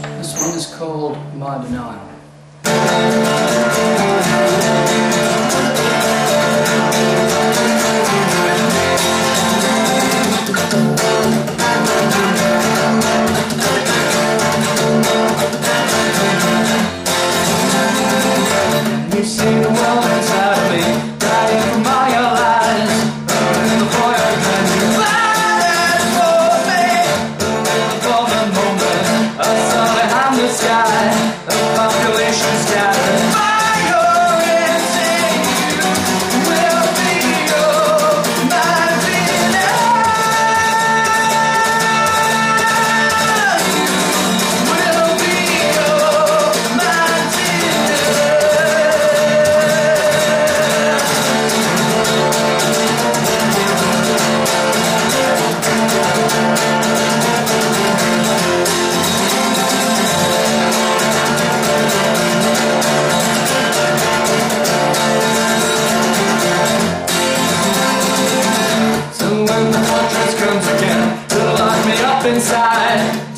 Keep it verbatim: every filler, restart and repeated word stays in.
This one is called My Denial. You see the world inside of me, dying from all your lies. And the boy I can you fight for me. For the moment, I saw behind the sky, the population scattered. Fire into you will be your my will be your my So when the fortress comes again, it'll lock me up inside.